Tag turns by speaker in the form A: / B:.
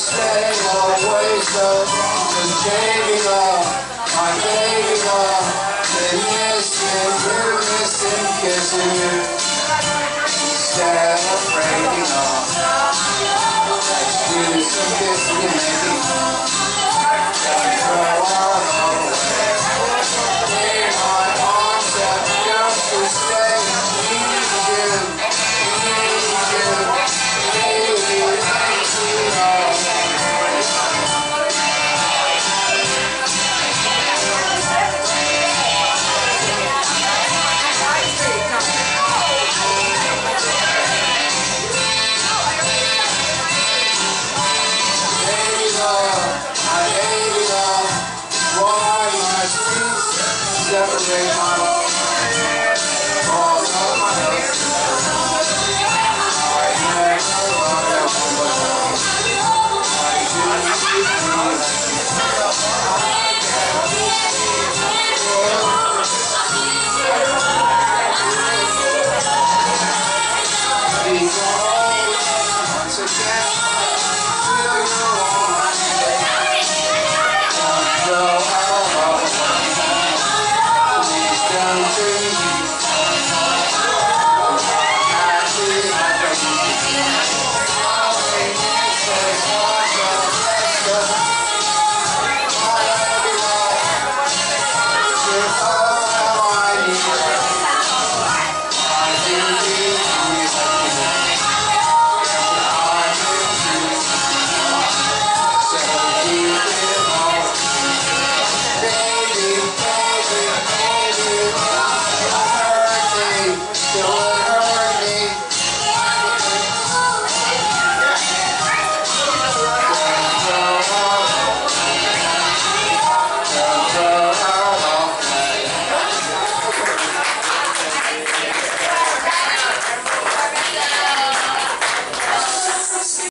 A: stay away from baby love, my baby love. Been missing you, missing kissing you, celebrating all. Let's do some kissing and making throw on away. In my arms have just to stay. Need you, separate my life.